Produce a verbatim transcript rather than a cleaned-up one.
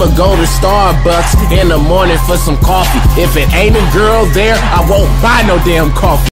I'ma go to Starbucks in the morning for some coffee. If it ain't a girl there, I won't buy no damn coffee.